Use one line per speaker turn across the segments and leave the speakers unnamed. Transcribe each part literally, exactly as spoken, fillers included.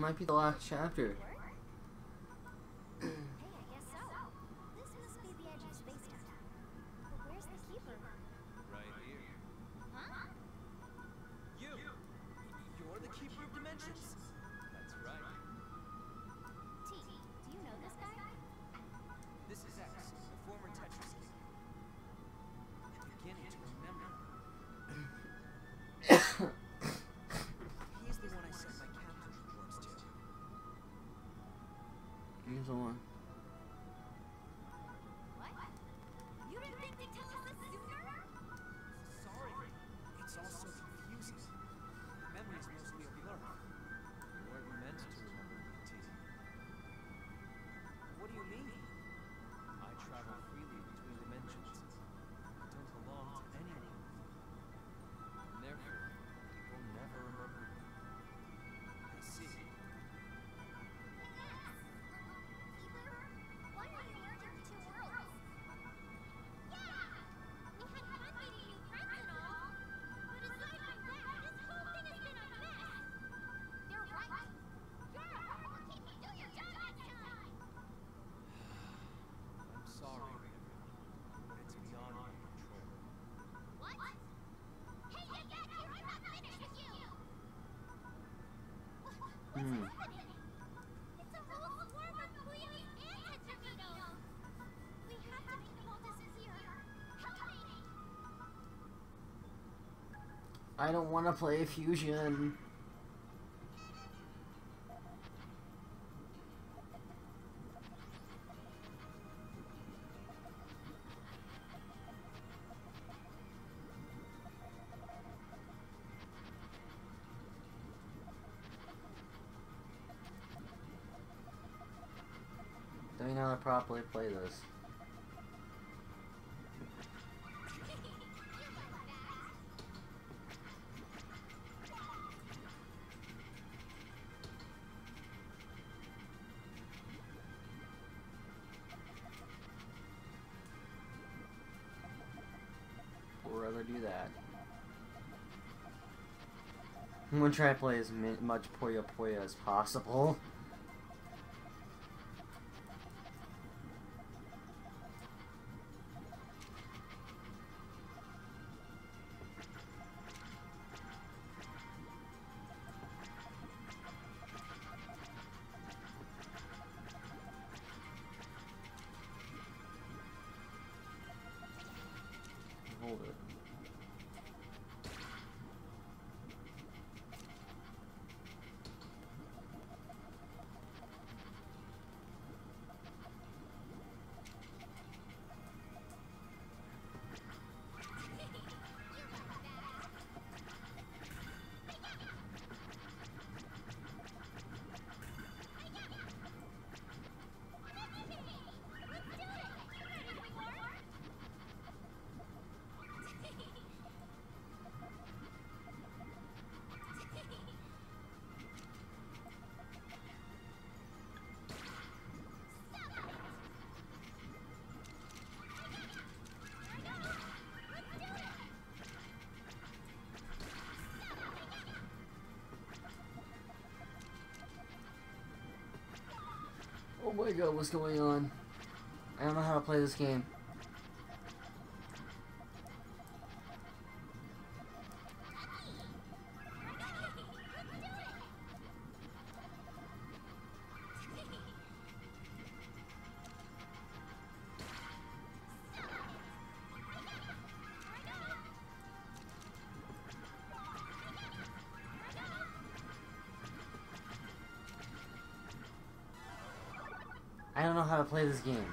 might be the last chapter.
Hey, I guess so. This must be the edge of space-time. But where's the keeper?
Right here.
Huh?
You! You're the keeper of dimensions. That's right.
T, do you know this guy?
This is X, the former Tetris king. I'm beginning to remember. He's the one I sent my captain reports to.
Here's the one.
What? You didn't think to tell us this sooner?
Sorry. It's all so confusing. Memory's mostly a blur. You weren't meant to remember me, T. What do you mean? I travel freely between dimensions. I don't belong to anyone. And therefore, you'll never remember me. I see.
Why are you merging the two worlds? Yeah! We had fun meeting new friends and all. But aside from that, this whole thing has been a mess. They're right. You're a horrible keeper. Do your job next time.
I'm sorry, but it's beyond my control.
What? Hey, get back here! I'm not finished with you! What's
Hmm.
happening? It's a whole swarm of Puyos and Tetraminos! We have to make them all disappear. Help me!
I don't want to play Fusion. Don't even know how to properly play this. I'd rather do that. I'm gonna try to play as mi much Puyo Puyo as possible. Hold it. Oh my god, what's going on? I don't know how to play this game. I don't know how to play this game.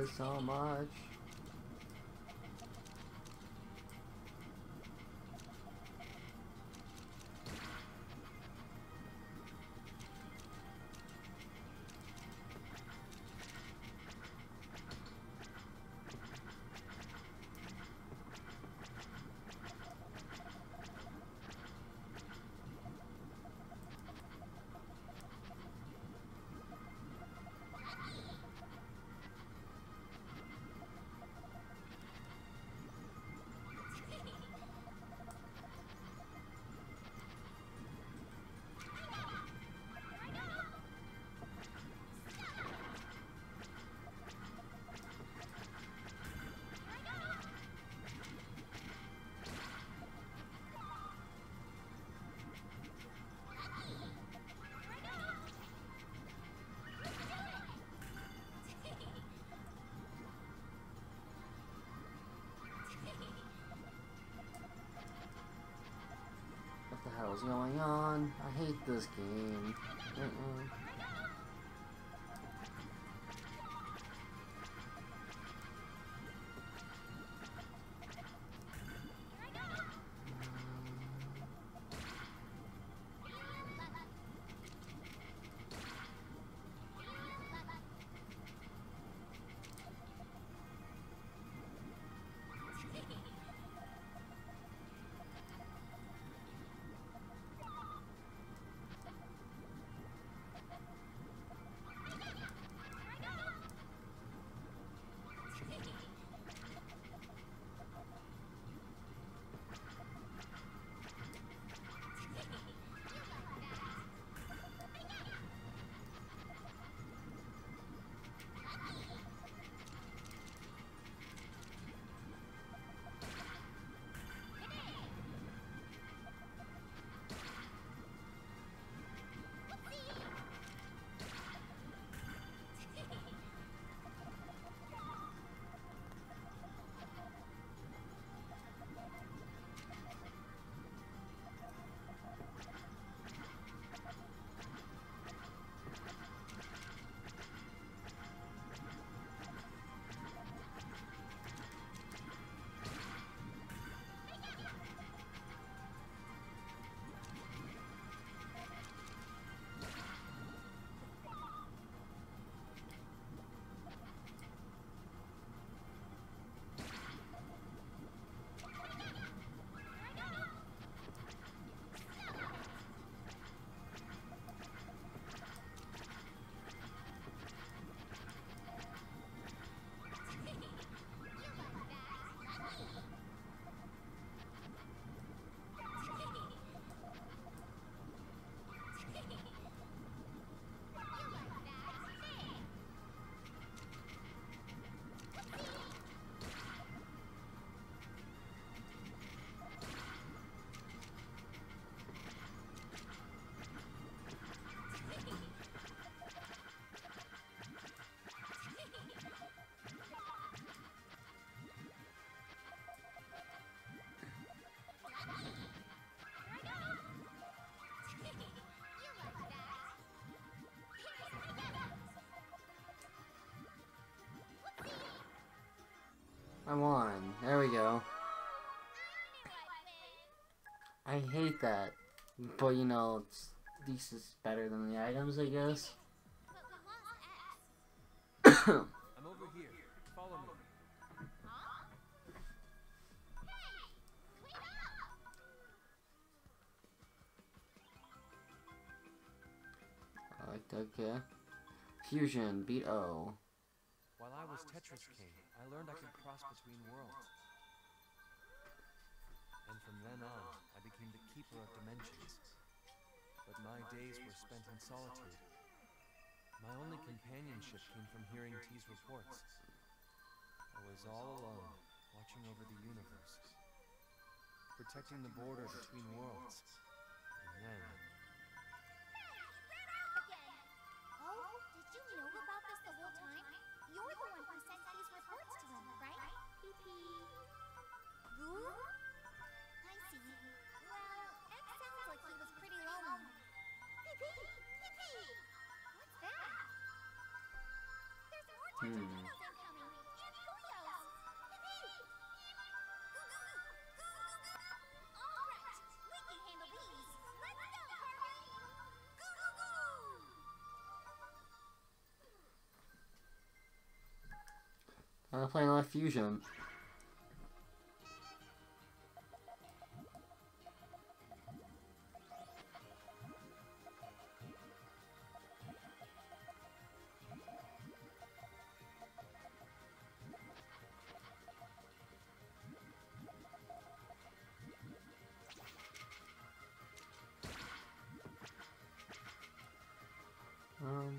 this so much. What the hell is going on? I hate this game. Mm-mm. I won. There we go. I hate that. But you know, it's, at least it's better than the items, I guess.
I'm over here. Follow me.
I like that, okay. Fusion, beat O.
While I was Tetris King, I learned I could cross between worlds. And from then on, I became the keeper of dimensions. But my days were spent in solitude. My only companionship came from hearing T's reports. I was all alone, watching over the universe, protecting the border between worlds. And then...
Oh, did you know about this the whole time? You're the one who sent these reports to him, right? Pee-pee. Boo? I see. Well, X sounds like he was pretty lonely. Pee-pee! Pee-pee! What's that? There's more tornadoes incoming!
I'm playing Live Fusion. Um...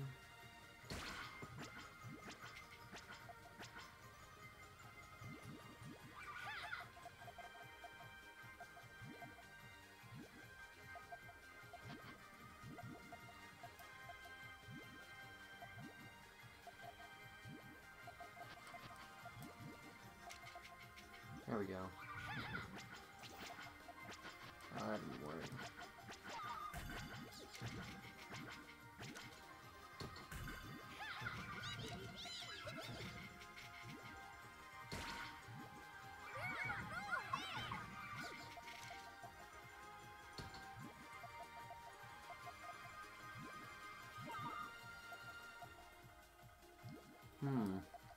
There we go. Oh, that didn't work. Hmm.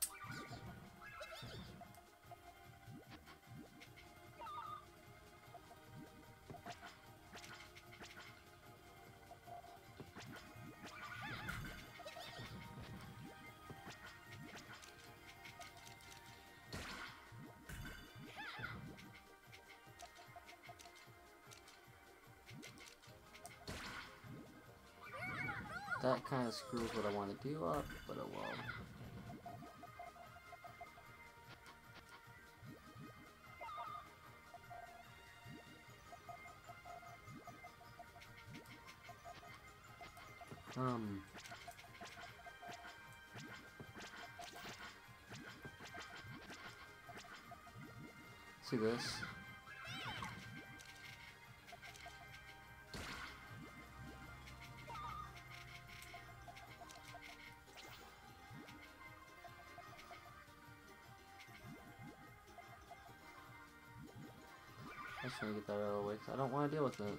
That kind of screws what I want to do up, but oh well. Um. See this? I just want to get that out of the way because I don't want to deal with it.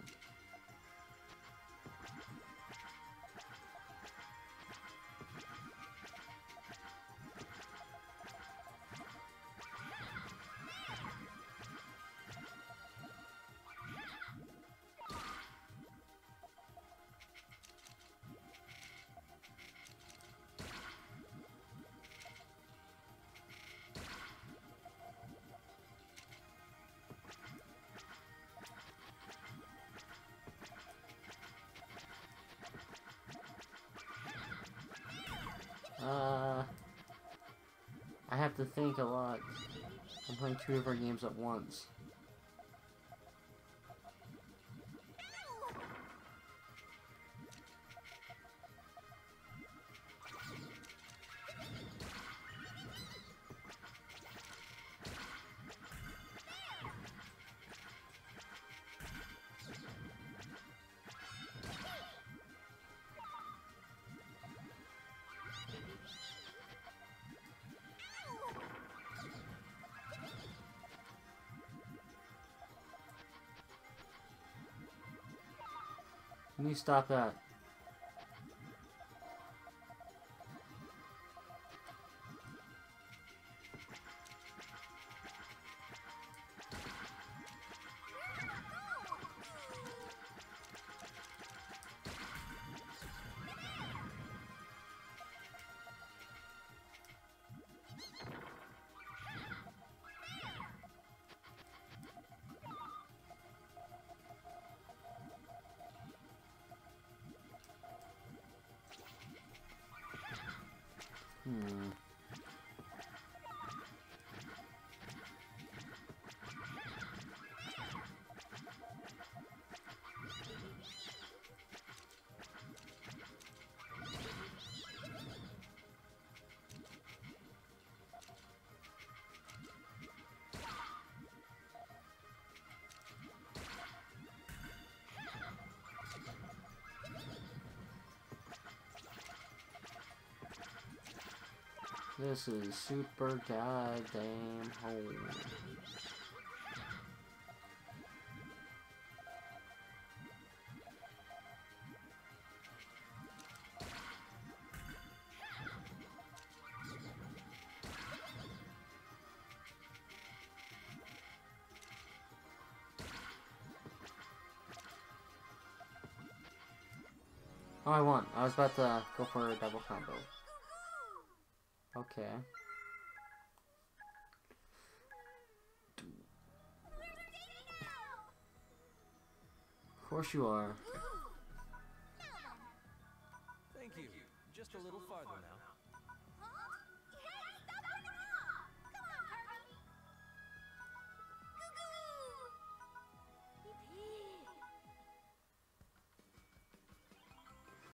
Uh, I have to think a lot. I'm playing two of our games at once. Can you stop that? Hmm. This is super goddamn hard. Oh, I won. I was about to go for a double combo. Okay. Of course you are.
Thank you. Just a little farther now.